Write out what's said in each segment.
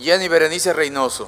Jenny Berenice Reynoso.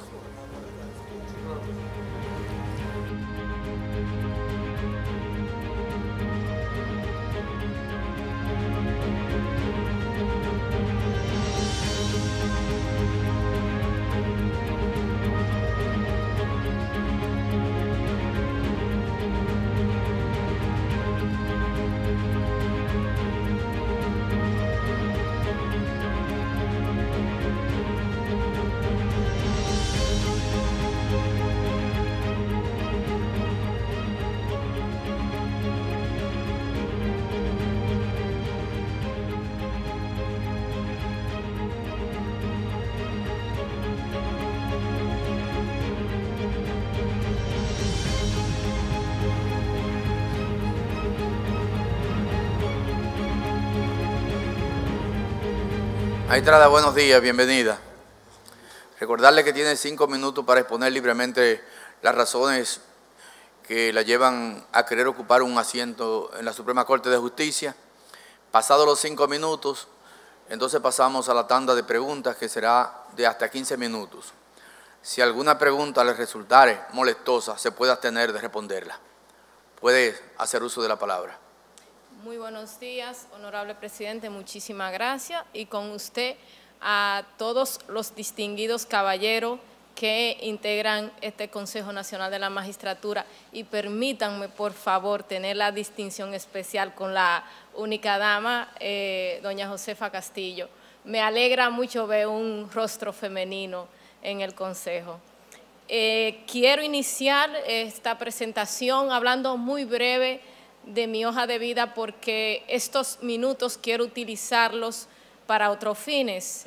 Maestrada, buenos días, bienvenida. Recordarle que tiene 5 minutos para exponer libremente las razones que la llevan a querer ocupar un asiento en la Suprema Corte de Justicia. Pasados los 5 minutos, entonces pasamos a la tanda de preguntas, que será de hasta 15 minutos. Si alguna pregunta le resultare molestosa, se puede abstener de responderla. Puede hacer uso de la palabra. Muy buenos días, honorable presidente, muchísimas gracias. Y con usted a todos los distinguidos caballeros que integran este Consejo Nacional de la Magistratura, y permítanme, por favor, tener la distinción especial con la única dama, doña Josefa Castillo. Me alegra mucho ver un rostro femenino en el Consejo. Quiero iniciar esta presentación hablando muy breve de mi hoja de vida, porque estos minutos quiero utilizarlos para otros fines.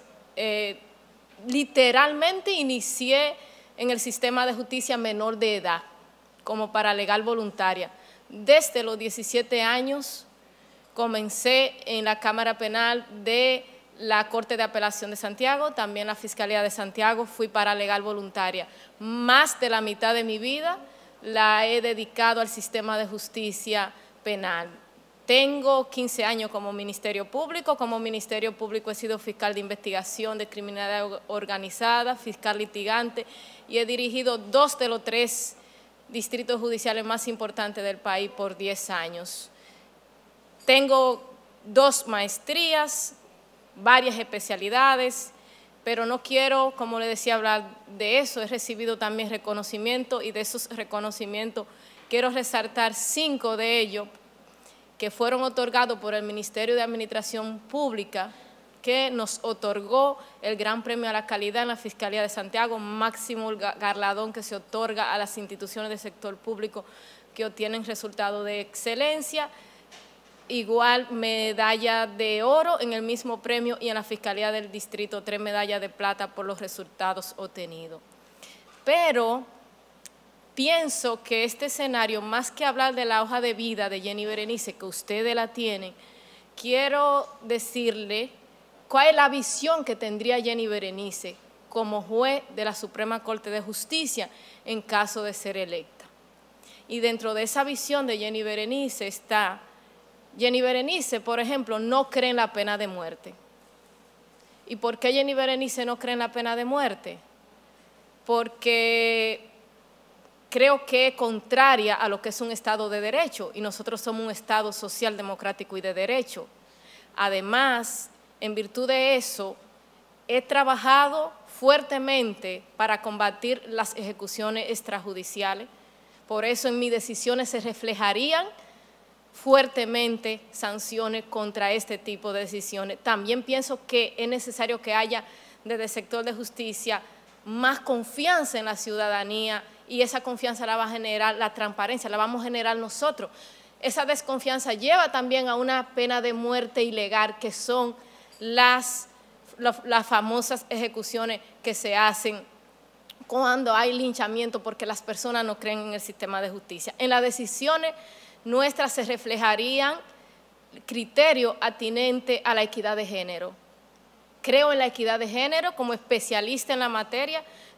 Literalmente inicié en el sistema de justicia menor de edad, como paralegal voluntaria. Desde los 17 años comencé en la Cámara Penal de la Corte de Apelación de Santiago, también la Fiscalía de Santiago, fui paralegal voluntaria. Más de la mitad de mi vida la he dedicado al sistema de justicia penal. Tengo 15 años como Ministerio Público. Como Ministerio Público he sido fiscal de investigación de criminalidad organizada, fiscal litigante, y he dirigido 2 de los 3 distritos judiciales más importantes del país por 10 años. Tengo 2 maestrías, varias especialidades, pero no quiero, como le decía, hablar de eso. He recibido también reconocimiento, y de esos reconocimientos quiero resaltar 5 de ellos que fueron otorgados por el Ministerio de Administración Pública, que nos otorgó el Gran Premio a la Calidad en la Fiscalía de Santiago, máximo galardón que se otorga a las instituciones del sector público que obtienen resultados de excelencia. Igual medalla de oro en el mismo premio, y en la Fiscalía del Distrito 3 medallas de plata por los resultados obtenidos. Pero pienso que este escenario, más que hablar de la hoja de vida de Jenny Berenice, que ustedes la tienen, quiero decirle cuál es la visión que tendría Jenny Berenice como juez de la Suprema Corte de Justicia en caso de ser electa. Y dentro de esa visión de Jenny Berenice está: Jenny Berenice, por ejemplo, no cree en la pena de muerte. ¿Y por qué Jenny Berenice no cree en la pena de muerte? Porque creo que es contraria a lo que es un Estado de Derecho, y nosotros somos un Estado social, democrático y de derecho. Además, en virtud de eso, he trabajado fuertemente para combatir las ejecuciones extrajudiciales. Por eso en mis decisiones se reflejarían fuertemente sanciones contra este tipo de decisiones. También pienso que es necesario que haya desde el sector de justicia más confianza en la ciudadanía, y esa confianza la va a generar la transparencia, la vamos a generar nosotros. Esa desconfianza lleva también a una pena de muerte ilegal, que son las famosas ejecuciones que se hacen cuando hay linchamiento porque las personas no creen en el sistema de justicia. En las decisiones nuestras se reflejarían criterios atinentes a la equidad de género. Creo en la equidad de género como especialista en la materia.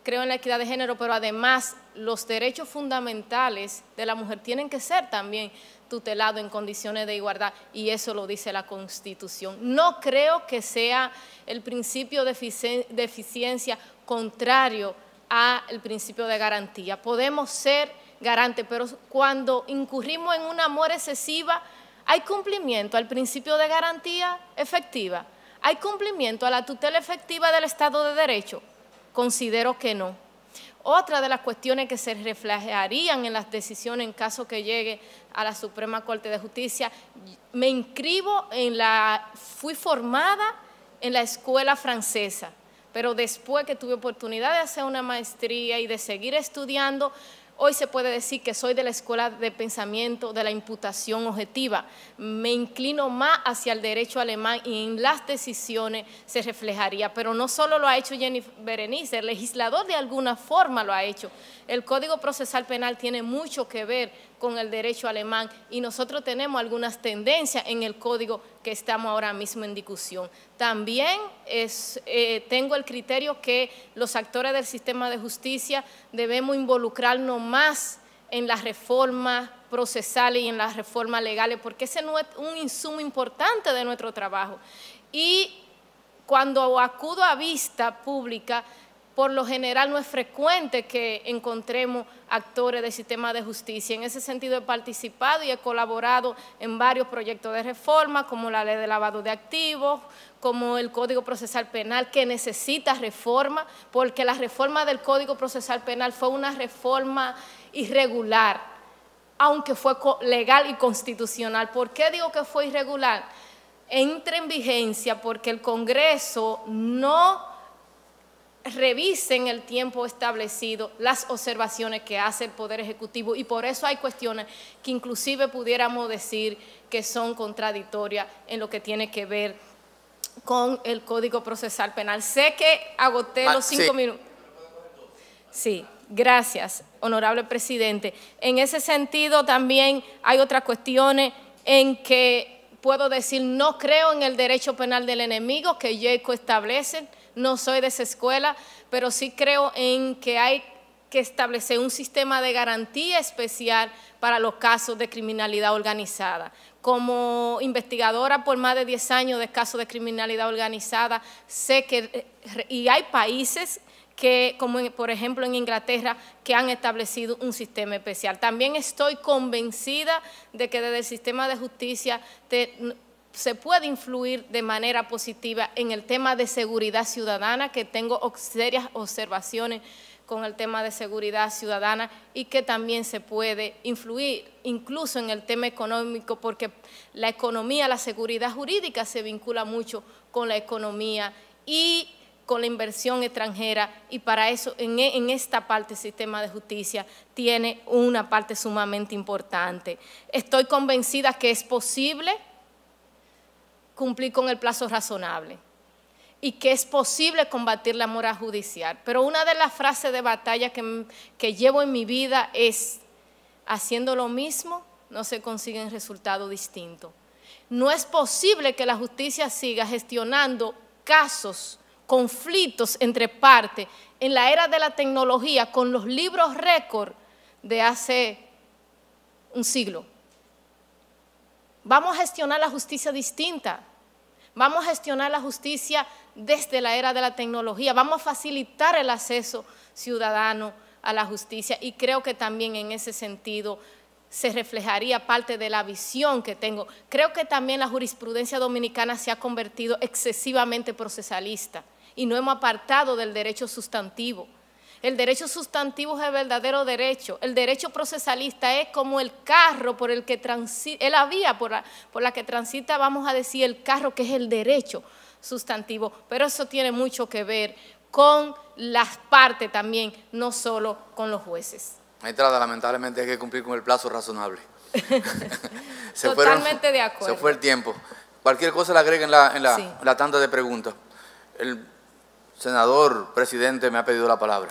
creo en la equidad de género, pero además los derechos fundamentales de la mujer tienen que ser también tutelados en condiciones de igualdad, y eso lo dice la Constitución. No creo que sea el principio de eficiencia contrario al principio de garantía. Podemos ser garantes, pero cuando incurrimos en un amor excesiva, ¿hay cumplimiento al principio de garantía efectiva? ¿Hay cumplimiento a la tutela efectiva del Estado de Derecho? Considero que no. Otra de las cuestiones que se reflejarían en las decisiones en caso que llegue a la Suprema Corte de Justicia, me inscribo fui formada en la escuela francesa, pero después que tuve oportunidad de hacer una maestría y de seguir estudiando, hoy se puede decir que soy de la escuela de pensamiento de la imputación objetiva. Me inclino más hacia el derecho alemán y en las decisiones se reflejaría. Pero no solo lo ha hecho Jenny Berenice, el legislador de alguna forma lo ha hecho. El Código Procesal Penal tiene mucho que ver con el derecho alemán y nosotros tenemos algunas tendencias en el código que estamos ahora mismo en discusión. También tengo el criterio que los actores del sistema de justicia debemos involucrarnos más en las reformas procesales y en las reformas legales, porque ese no es un insumo importante de nuestro trabajo. Y cuando acudo a vista pública, por lo general no es frecuente que encontremos actores del sistema de justicia. En ese sentido he participado y he colaborado en varios proyectos de reforma, como la ley de lavado de activos, como el Código Procesal Penal, que necesita reforma, porque la reforma del Código Procesal Penal fue una reforma irregular, aunque fue legal y constitucional. ¿Por qué digo que fue irregular? Entra en vigencia porque el Congreso no revise en el tiempo establecido las observaciones que hace el Poder Ejecutivo, y por eso hay cuestiones que inclusive pudiéramos decir que son contradictorias en lo que tiene que ver con el Código Procesal Penal. Sé que agoté los 5 minutos. Sí, gracias, honorable presidente. En ese sentido también hay otras cuestiones en que puedo decir no creo en el derecho penal del enemigo que Jacob establece. No soy de esa escuela, pero sí creo en que hay que establecer un sistema de garantía especial para los casos de criminalidad organizada. Como investigadora por más de 10 años de casos de criminalidad organizada, sé que y hay países que, como por ejemplo en Inglaterra, que han establecido un sistema especial. También estoy convencida de que desde el sistema de justicia se puede influir de manera positiva en el tema de seguridad ciudadana, que tengo serias observaciones con el tema de seguridad ciudadana, y que también se puede influir incluso en el tema económico, porque la economía, la seguridad jurídica se vincula mucho con la economía y con la inversión extranjera, y para eso en esta parte el sistema de justicia tiene una parte sumamente importante. Estoy convencida que es posible cumplir con el plazo razonable y que es posible combatir la mora judicial. Pero una de las frases de batalla que llevo en mi vida es: haciendo lo mismo no se consiguen resultados distintos. No es posible que la justicia siga gestionando casos, conflictos entre partes en la era de la tecnología con los libros récord de hace un siglo. Vamos a gestionar la justicia distinta. Vamos a gestionar la justicia desde la era de la tecnología. Vamos a facilitar el acceso ciudadano a la justicia, y creo que también en ese sentido se reflejaría parte de la visión que tengo. Creo que también la jurisprudencia dominicana se ha convertido excesivamente procesalista y no hemos apartado del derecho sustantivo. El derecho sustantivo es el verdadero derecho. El derecho procesalista es como el carro por el que transita, es la vía por la que transita, vamos a decir, el carro, que es el derecho sustantivo. Pero eso tiene mucho que ver con las partes también, no solo con los jueces. Maestrada, lamentablemente hay que cumplir con el plazo razonable. Totalmente de acuerdo. Se fue el tiempo. Cualquier cosa le agrega en la tanda de preguntas. El senador presidente me ha pedido la palabra.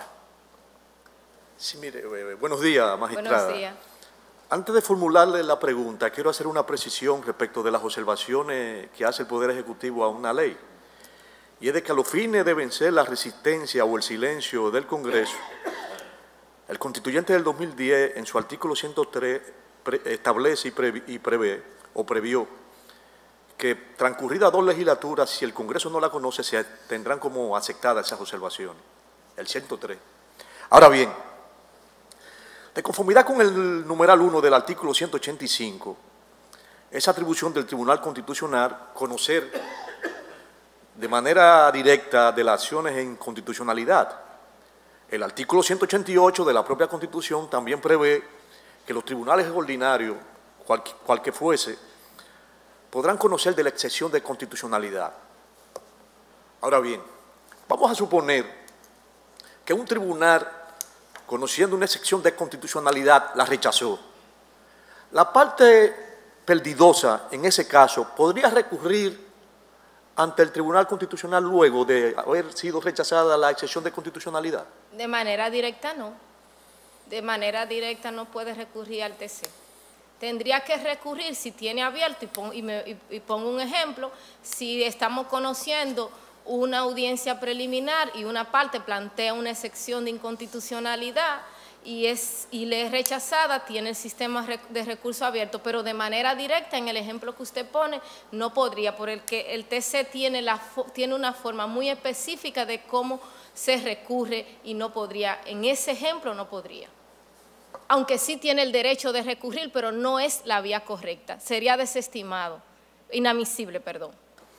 Sí, mire, buenos días, magistrada. Buenos días. Antes de formularle la pregunta, quiero hacer una precisión respecto de las observaciones que hace el Poder Ejecutivo a una ley. y es de que a los fines de vencer la resistencia o el silencio del Congreso, el Constituyente del 2010, en su artículo 103, establece y previó que transcurridas 2 legislaturas, si el Congreso no la conoce, se tendrán como aceptadas esas observaciones, el 103. Ahora bien, de conformidad con el numeral 1 del artículo 185, es atribución del Tribunal Constitucional conocer de manera directa de las acciones en constitucionalidad. El artículo 188 de la propia Constitución también prevé que los tribunales ordinarios, cual que fuese, podrán conocer de la excepción de constitucionalidad. Ahora bien, vamos a suponer que un tribunal, conociendo una excepción de constitucionalidad, la rechazó. La parte perdidosa, en ese caso, podría recurrir ante el Tribunal Constitucional luego de haber sido rechazada la excepción de constitucionalidad. De manera directa no. De manera directa no puede recurrir al TC. Tendría que recurrir si tiene abierto, y pongo un ejemplo, si estamos conociendo una audiencia preliminar y una parte plantea una excepción de inconstitucionalidad y le es rechazada, tiene el sistema de recurso abierto, pero de manera directa, en el ejemplo que usted pone, no podría, porque el TC tiene una forma muy específica de cómo se recurre y no podría, en ese ejemplo no podría. Aunque sí tiene el derecho de recurrir, pero no es la vía correcta, sería desestimado, inadmisible, perdón.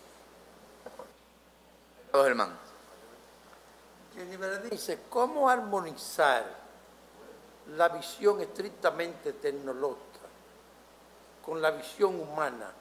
Germán. Jenny Berenice, ¿cómo armonizar la visión estrictamente tecnológica con la visión humana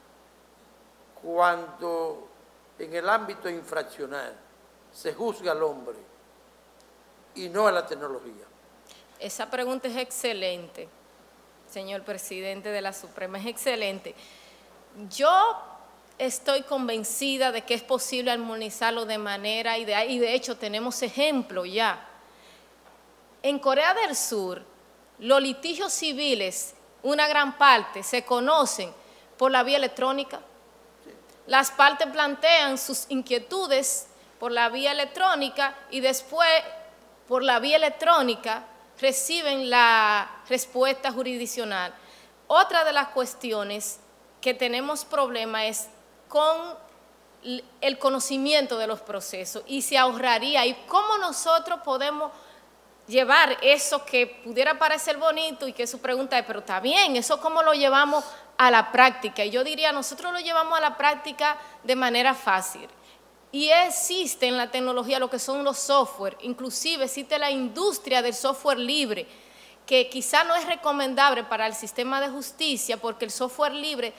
cuando en el ámbito infraccional se juzga al hombre y no a la tecnología? Esa pregunta es excelente, señor presidente de la Suprema, es excelente. Yo estoy convencida de que es posible armonizarlo de manera ideal y de hecho tenemos ejemplos ya. En Corea del Sur, los litigios civiles, una gran parte, se conocen por la vía electrónica. Las partes plantean sus inquietudes por la vía electrónica y después, por la vía electrónica, reciben la respuesta jurisdiccional. Otra de las cuestiones que tenemos problema es con el conocimiento de los procesos y se ahorraría. ¿Y cómo nosotros podemos llevar eso que pudiera parecer bonito y que su pregunta es, pero está bien, eso cómo lo llevamos a la práctica? Y yo diría, nosotros lo llevamos a la práctica de manera fácil. Y existe en la tecnología lo que son los software, inclusive existe la industria del software libre, que quizá no es recomendable para el sistema de justicia porque el software libre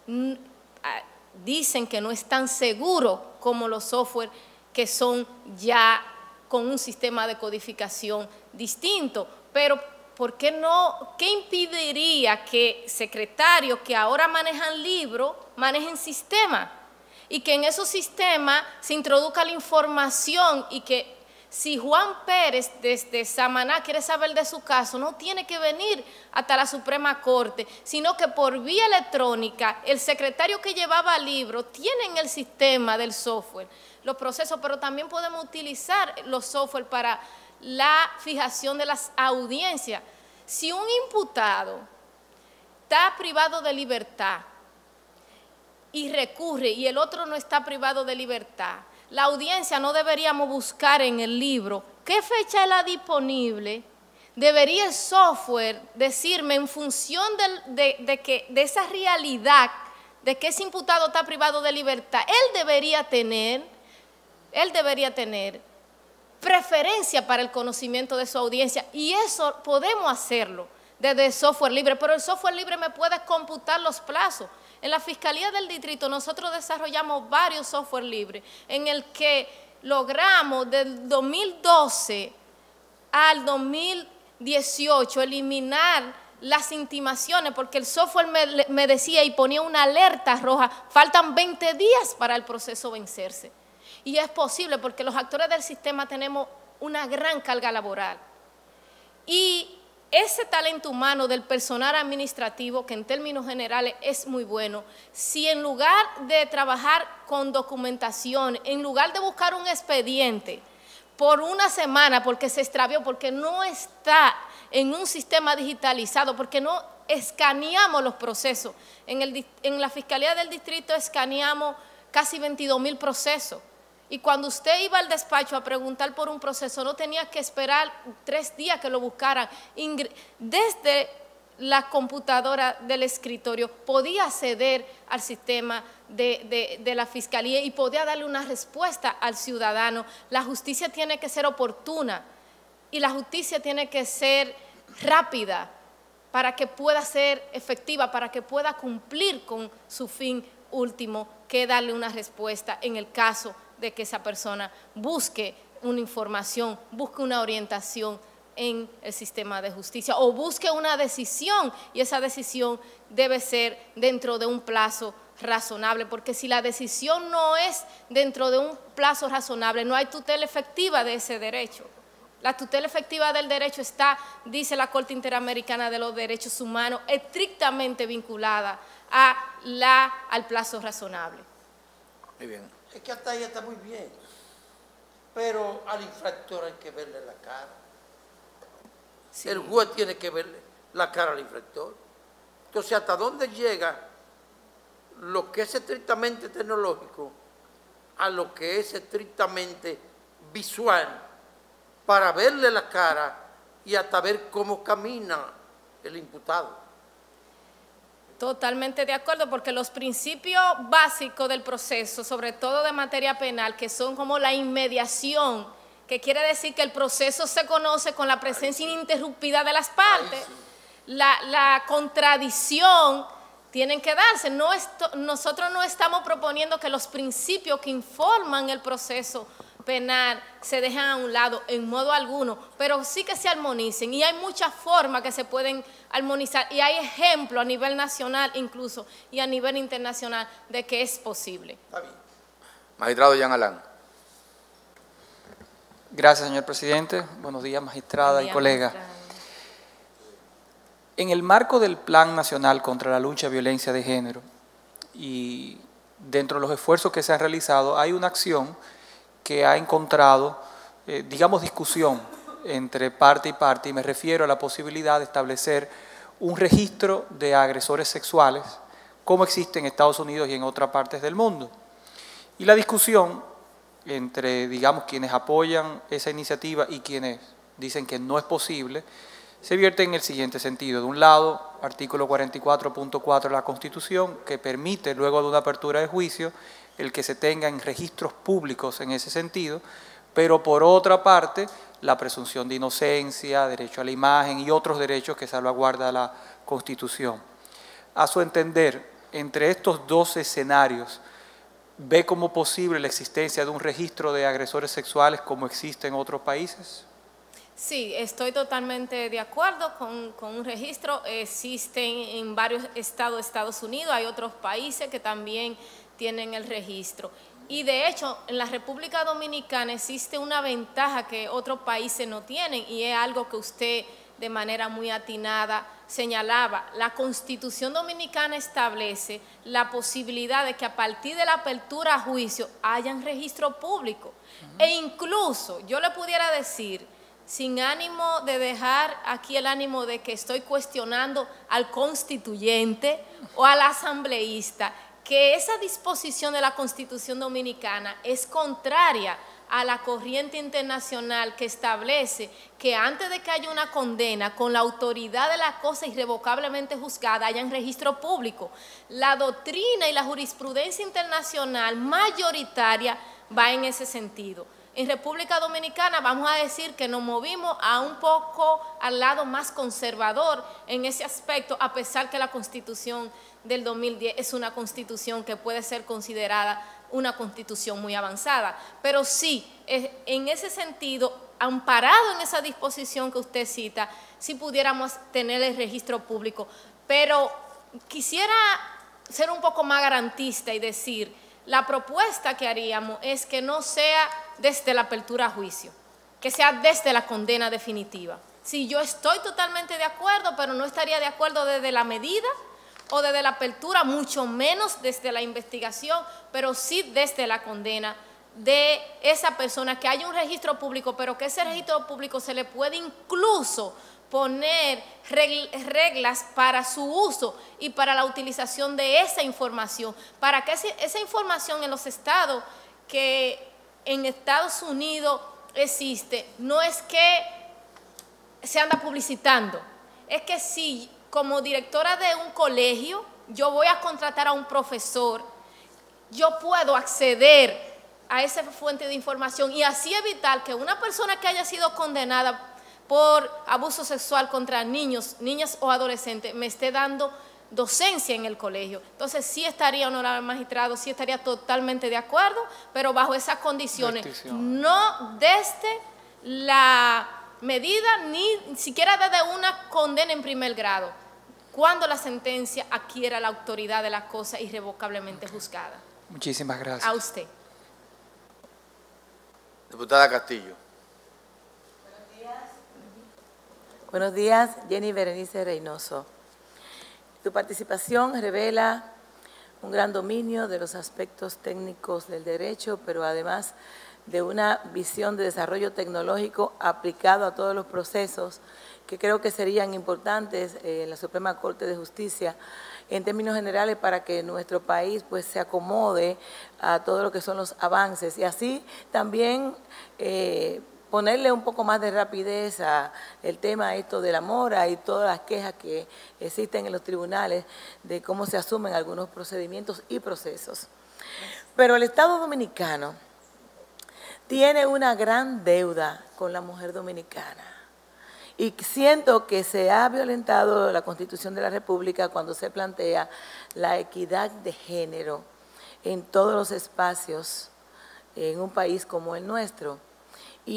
dicen que no es tan seguro como los software que son ya con un sistema de codificación distinto. Pero ¿por qué no? ¿Qué impediría que secretarios que ahora manejan libros manejen sistemas? Y que en esos sistemas se introduzca la información y que si Juan Pérez desde Samaná quiere saber de su caso, no tiene que venir hasta la Suprema Corte, sino que por vía electrónica el secretario que llevaba el libro tiene en el sistema del software los procesos, pero también podemos utilizar los software para la fijación de las audiencias. Si un imputado está privado de libertad y recurre y el otro no está privado de libertad, la audiencia no deberíamos buscar en el libro qué fecha es la disponible. Debería el software decirme en función de esa realidad de que ese imputado está privado de libertad. Él debería tener preferencia para el conocimiento de su audiencia y eso podemos hacerlo desde el software libre, pero el software libre me puede computar los plazos. En la Fiscalía del Distrito nosotros desarrollamos varios software libres en el que logramos del 2012 al 2018 eliminar las intimaciones porque el software me decía y ponía una alerta roja, faltan 20 días para el proceso vencerse. Y es posible porque los actores del sistema tenemos una gran carga laboral. Y ese talento humano del personal administrativo, que en términos generales es muy bueno, si en lugar de trabajar con documentación, en lugar de buscar un expediente por una semana porque se extravió, porque no está en un sistema digitalizado, porque no escaneamos los procesos, en la Fiscalía del Distrito escaneamos casi 22,000 procesos. Y cuando usted iba al despacho a preguntar por un proceso, no tenía que esperar 3 días que lo buscaran. Desde la computadora del escritorio podía acceder al sistema de la Fiscalía y podía darle una respuesta al ciudadano. La justicia tiene que ser oportuna y la justicia tiene que ser rápida para que pueda ser efectiva, para que pueda cumplir con su fin último, que darle una respuesta en el caso de que esa persona busque una información, busque una orientación en el sistema de justicia o busque una decisión, y esa decisión debe ser dentro de un plazo razonable, porque si la decisión no es dentro de un plazo razonable, no hay tutela efectiva de ese derecho. La tutela efectiva del derecho está, dice la Corte Interamericana de los Derechos Humanos, estrictamente vinculada al plazo razonable. Muy bien. Es que hasta ahí está muy bien, pero al infractor hay que verle la cara. Sí. El juez tiene que verle la cara al infractor. Entonces, ¿hasta dónde llega lo que es estrictamente tecnológico a lo que es estrictamente visual para verle la cara y hasta ver cómo camina el imputado? Totalmente de acuerdo, porque los principios básicos del proceso, sobre todo de materia penal, que son como la inmediación, que quiere decir que el proceso se conoce con la presencia ininterrumpida de las partes, la contradicción tienen que darse. Nosotros no estamos proponiendo que los principios que informan el proceso penal se dejen a un lado en modo alguno, pero sí que se armonicen, y hay muchas formas que se pueden armonizar y hay ejemplos a nivel nacional incluso y a nivel internacional de que es posible. Está bien. Magistrado Jean Alain. Gracias, señor presidente. Buenos días, magistrada y colega. En el marco del Plan Nacional contra la Lucha y Violencia de Género y dentro de los esfuerzos que se han realizado, hay una acción que ha encontrado, digamos, discusión entre parte y parte, y me refiero a la posibilidad de establecer un registro de agresores sexuales, como existe en Estados Unidos y en otras partes del mundo. Y la discusión entre, digamos, quienes apoyan esa iniciativa y quienes dicen que no es posible, se vierte en el siguiente sentido. De un lado, artículo 44.4 de la Constitución, que permite, luego de una apertura de juicio, el que se tengan registros públicos en ese sentido, pero por otra parte, la presunción de inocencia, derecho a la imagen y otros derechos que salvaguarda la Constitución. A su entender, entre estos dos escenarios, ¿ve como posible la existencia de un registro de agresores sexuales como existe en otros países? Sí, estoy totalmente de acuerdo con un registro. Existen en varios estados de Estados Unidos, hay otros países que también tienen el registro. Y de hecho, en la República Dominicana existe una ventaja que otros países no tienen, y es algo que usted de manera muy atinada señalaba. La Constitución Dominicana establece la posibilidad de que a partir de la apertura a juicio hayan registro público. E incluso, yo le pudiera decir, sin ánimo de dejar aquí el ánimo de que estoy cuestionando al constituyente o al asambleísta, que esa disposición de la Constitución Dominicana es contraria a la corriente internacional que establece que antes de que haya una condena con la autoridad de la cosa irrevocablemente juzgada haya un registro público. La doctrina y la jurisprudencia internacional mayoritaria va en ese sentido. En República Dominicana vamos a decir que nos movimos a un poco al lado más conservador en ese aspecto, a pesar que la Constitución del 2010 es una Constitución que puede ser considerada una Constitución muy avanzada. Pero sí, en ese sentido, amparado en esa disposición que usted cita, sí pudiéramos tener el registro público. Pero quisiera ser un poco más garantista y decir, la propuesta que haríamos es que no sea desde la apertura a juicio, que sea desde la condena definitiva. Si yo estoy totalmente de acuerdo, pero no estaría de acuerdo desde la medida o desde la apertura, mucho menos desde la investigación, pero sí desde la condena de esa persona, que haya un registro público, pero que ese registro público se le puede incluso poner reglas para su uso y para la utilización de esa información, para que esa información en los estados que en Estados Unidos existe, no es que se anda publicitando, es que si como directora de un colegio yo voy a contratar a un profesor, yo puedo acceder a esa fuente de información y así evitar que una persona que haya sido condenada por abuso sexual contra niños, niñas o adolescentes me esté dando docencia en el colegio. Entonces sí estaría, honorable magistrado, sí estaría totalmente de acuerdo, pero bajo esas condiciones, no desde la medida ni siquiera desde una condena en primer grado, cuando la sentencia adquiera la autoridad de la cosa irrevocablemente juzgada. Muchísimas gracias. A usted. Diputada Castillo. Buenos días, Jenny Berenice Reynoso. Tu participación revela un gran dominio de los aspectos técnicos del derecho, pero además de una visión de desarrollo tecnológico aplicado a todos los procesos que creo que serían importantes en la Suprema Corte de Justicia en términos generales para que nuestro país pues se acomode a todo lo que son los avances y así también ponerle un poco más de rapidez a el tema esto de la mora y todas las quejas que existen en los tribunales de cómo se asumen algunos procedimientos y procesos. Pero el Estado Dominicano tiene una gran deuda con la mujer dominicana y siento que se ha violentado la Constitución de la República cuando se plantea la equidad de género en todos los espacios en un país como el nuestro. Y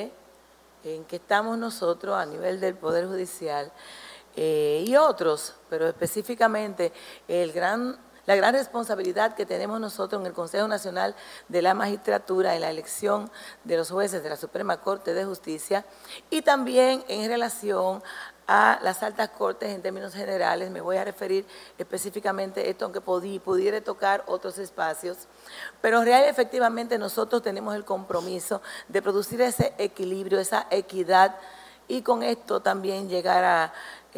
en que estamos nosotros a nivel del Poder Judicial y otros, pero específicamente la gran responsabilidad que tenemos nosotros en el Consejo Nacional de la Magistratura en la elección de los jueces de la Suprema Corte de Justicia y también en relación a las altas cortes en términos generales. Me voy a referir específicamente a esto, aunque pudiera tocar otros espacios, pero efectivamente nosotros tenemos el compromiso de producir ese equilibrio, esa equidad y con esto también llegar a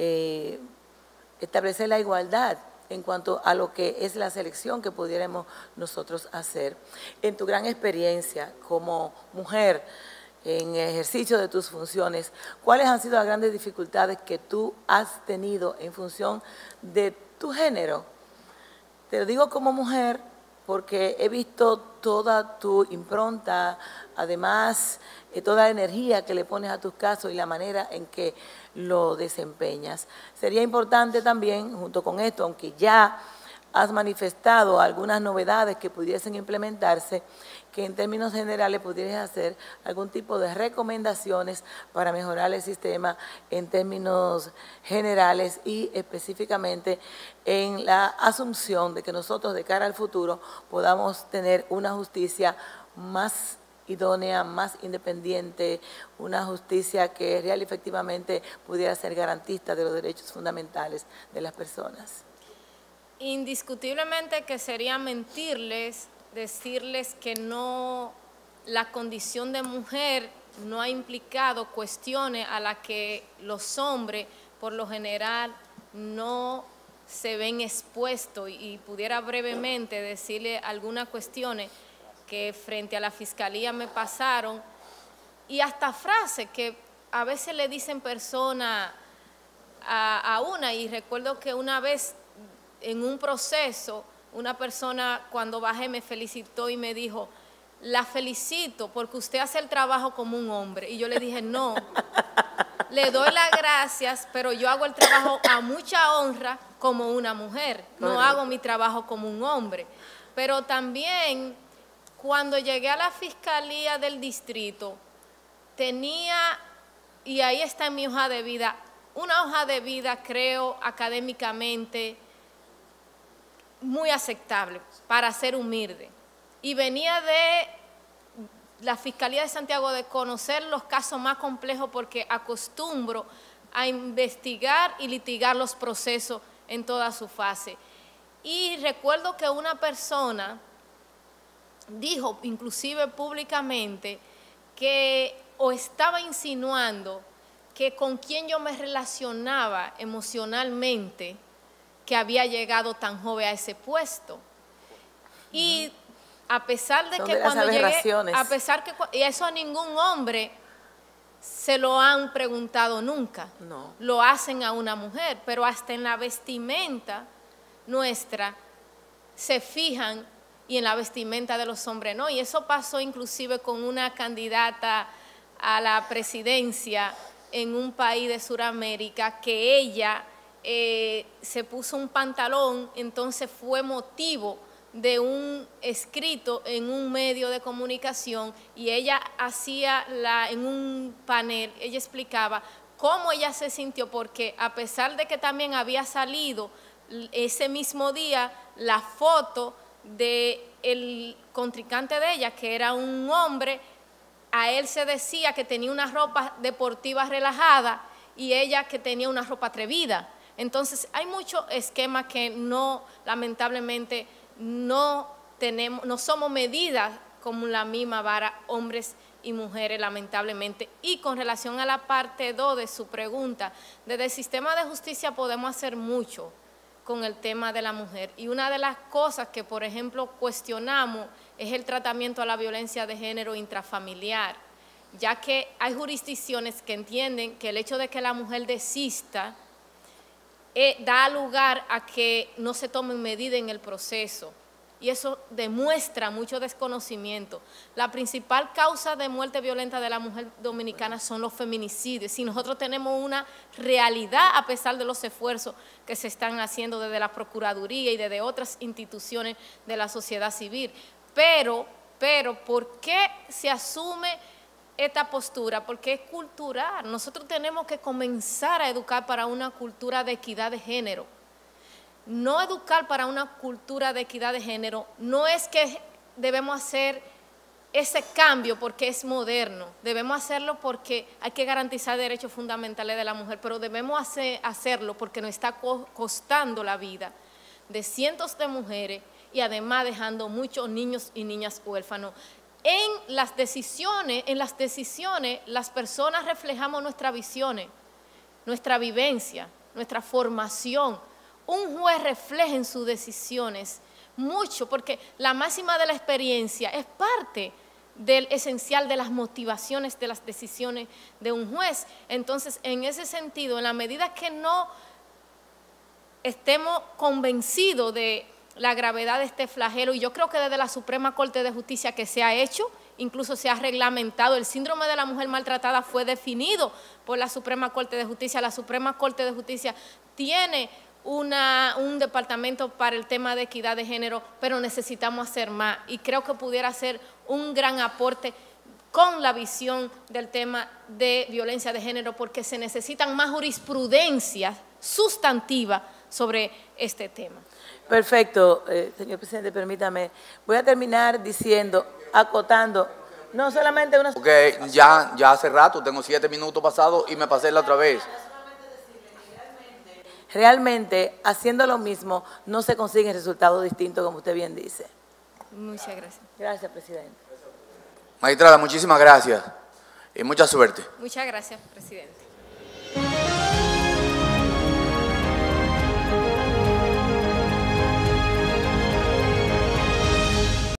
establecer la igualdad en cuanto a lo que es la selección que pudiéramos nosotros hacer. En tu gran experiencia como mujer, en ejercicio de tus funciones, ¿cuáles han sido las grandes dificultades que tú has tenido en función de tu género? Te lo digo como mujer porque he visto toda tu impronta, además toda la energía que le pones a tus casos y la manera en que lo desempeñas. Sería importante también, junto con esto, aunque ya has manifestado algunas novedades que pudiesen implementarse, que en términos generales pudieras hacer algún tipo de recomendaciones para mejorar el sistema en términos generales y específicamente en la asunción de que nosotros de cara al futuro podamos tener una justicia más idónea, más independiente, una justicia que real y efectivamente pudiera ser garantista de los derechos fundamentales de las personas. Indiscutiblemente que sería mentirles, decirles que no, la condición de mujer no ha implicado cuestiones a las que los hombres por lo general no se ven expuestos y pudiera brevemente decirle algunas cuestiones que frente a la fiscalía me pasaron y hasta frases que a veces le dicen personas a una, y recuerdo que una vez en un proceso, una persona cuando bajé me felicitó y me dijo, la felicito porque usted hace el trabajo como un hombre. Y yo le dije, no, le doy las gracias, pero yo hago el trabajo a mucha honra como una mujer, no hago mi trabajo como un hombre. Pero también cuando llegué a la Fiscalía del Distrito, tenía, y ahí está en mi hoja de vida, una hoja de vida creo académicamente muy aceptable para ser humilde. Y venía de la Fiscalía de Santiago de conocer los casos más complejos porque acostumbro a investigar y litigar los procesos en toda su fase. Y recuerdo que una persona dijo, inclusive públicamente, que o estaba insinuando que con quien yo me relacionaba emocionalmente, que había llegado tan joven a ese puesto. Y a pesar de que cuando llegué, y eso a ningún hombre se lo han preguntado nunca, no. Lo hacen a una mujer, pero hasta en la vestimenta nuestra se fijan y en la vestimenta de los hombres no, y eso pasó inclusive con una candidata a la presidencia en un país de Sudamérica, que ella se puso un pantalón, entonces fue motivo de un escrito en un medio de comunicación, y ella hacía en un panel, ella explicaba cómo ella se sintió, porque a pesar de que también había salido ese mismo día la foto del contrincante de ella, que era un hombre, a él se decía que tenía una ropa deportiva relajada y ella que tenía una ropa atrevida. Entonces hay muchos esquemas que no, lamentablemente, no somos medidas como la misma vara, hombres y mujeres, lamentablemente. Y con relación a la parte 2 de su pregunta, desde el sistema de justicia podemos hacer mucho con el tema de la mujer. Y una de las cosas que, por ejemplo, cuestionamos es el tratamiento a la violencia de género intrafamiliar, ya que hay jurisdicciones que entienden que el hecho de que la mujer desista da lugar a que no se tomen medidas en el proceso, y eso demuestra mucho desconocimiento. La principal causa de muerte violenta de la mujer dominicana son los feminicidios. Si nosotros tenemos una realidad, a pesar de los esfuerzos que se están haciendo desde la Procuraduría y desde otras instituciones de la sociedad civil, pero ¿por qué se asume esta postura? Porque es cultural. Nosotros tenemos que comenzar a educar para una cultura de equidad de género. No educar para una cultura de equidad de género no es que debemos hacer ese cambio porque es moderno, debemos hacerlo porque hay que garantizar derechos fundamentales de la mujer, pero debemos hacerlo porque nos está costando la vida de cientos de mujeres y además dejando muchos niños y niñas huérfanos. En las decisiones, las personas reflejamos nuestras visiones, nuestra vivencia, nuestra formación. Un juez refleja en sus decisiones mucho, porque la máxima de la experiencia es parte del esencial de las motivaciones de las decisiones de un juez. Entonces, en ese sentido, en la medida que no estemos convencidos de la gravedad de este flagelo, y yo creo que desde la Suprema Corte de Justicia que se ha hecho, incluso se ha reglamentado, el síndrome de la mujer maltratada fue definido por la Suprema Corte de Justicia. La Suprema Corte de Justicia tiene un departamento para el tema de equidad de género, pero necesitamos hacer más, y creo que pudiera ser un gran aporte con la visión del tema de violencia de género, porque se necesitan más jurisprudencia sustantiva sobre este tema. Perfecto, señor presidente, permítame. Voy a terminar diciendo, acotando, no solamente una... Porque ya hace rato, tengo 7 minutos pasados y me pasé la otra vez. Realmente, haciendo lo mismo, no se consiguen resultados distintos, como usted bien dice. Muchas gracias. Gracias, presidente. Magistrada, muchísimas gracias y mucha suerte. Muchas gracias, presidente.